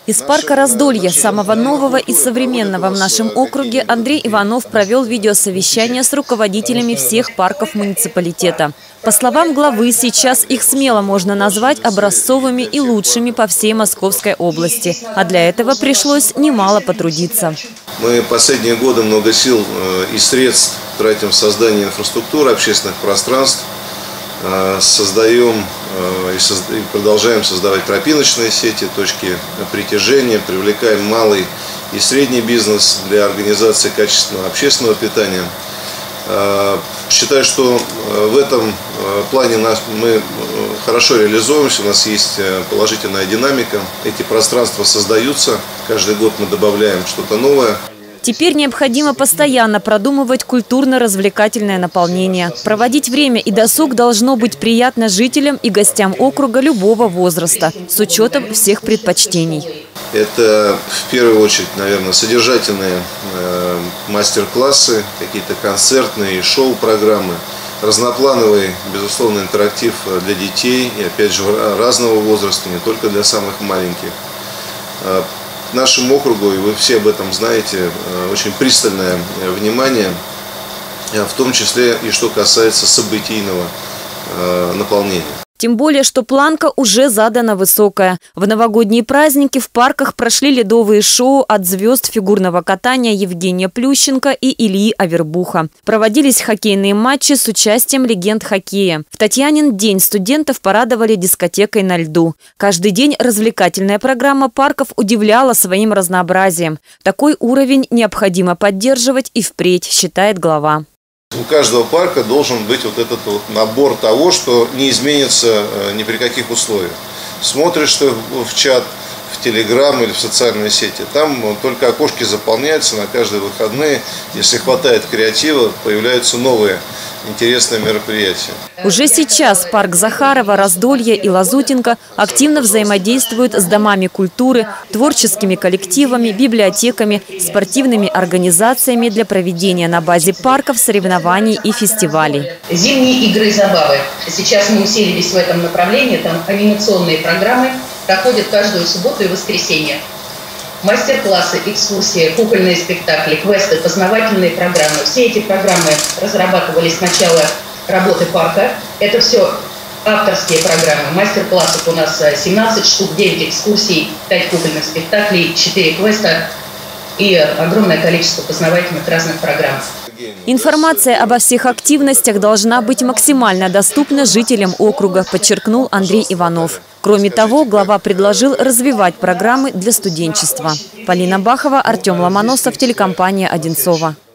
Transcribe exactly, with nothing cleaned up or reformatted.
Из парка «Раздолье», самого нового и современного в нашем округе, Андрей Иванов провел видеосовещание с руководителями всех парков муниципалитета. По словам главы, сейчас их смело можно назвать образцовыми и лучшими по всей Московской области. А для этого пришлось немало потрудиться. Мы последние годы много сил и средств тратим в создание инфраструктуры, общественных пространств. Создаем и продолжаем создавать тропиночные сети, точки притяжения, привлекаем малый и средний бизнес для организации качественного общественного питания. Считаю, что в этом плане мы хорошо реализуемся, у нас есть положительная динамика, эти пространства создаются, каждый год мы добавляем что-то новое. Теперь необходимо постоянно продумывать культурно-развлекательное наполнение. Проводить время и досуг должно быть приятно жителям и гостям округа любого возраста, с учетом всех предпочтений. Это в первую очередь, наверное, содержательные э, мастер-классы, какие-то концертные шоу-программы, разноплановый, безусловно, интерактив для детей и, опять же, разного возраста, не только для самых маленьких. Нашему округу, и вы все об этом знаете, очень пристальное внимание, в том числе и что касается событийного наполнения. Тем более, что планка уже задана высокая. В новогодние праздники в парках прошли ледовые шоу от звезд фигурного катания Евгения Плющенко и Ильи Авербуха. Проводились хоккейные матчи с участием легенд хоккея. В Татьянин день студентов порадовали дискотекой на льду. Каждый день развлекательная программа парков удивляла своим разнообразием. Такой уровень необходимо поддерживать и впредь, считает глава. У каждого парка должен быть вот этот вот набор того, что не изменится ни при каких условиях. Смотришь что в чат, в Телеграм или в социальные сети, там только окошки заполняются на каждые выходные. Если хватает креатива, появляются новые интересные мероприятия. Уже сейчас парк Захарова, Раздолье и Лазутинка активно взаимодействуют с домами культуры, творческими коллективами, библиотеками, спортивными организациями для проведения на базе парков соревнований и фестивалей. Зимние игры и забавы. Сейчас мы усилились в этом направлении. Там анимационные программы проходят каждую субботу и воскресенье. Мастер-классы, экскурсии, кукольные спектакли, квесты, познавательные программы. Все эти программы разрабатывались с начала работы парка. Это все авторские программы. Мастер-классов у нас семнадцать штук, девять экскурсий, пять кукольных спектаклей, четыре квеста и огромное количество познавательных разных программ. Информация обо всех активностях должна быть максимально доступна жителям округа, подчеркнул Андрей Иванов. Кроме того, глава предложил развивать программы для студенчества. Полина Бахова, Артем Ломоносов, телекомпания «Одинцово».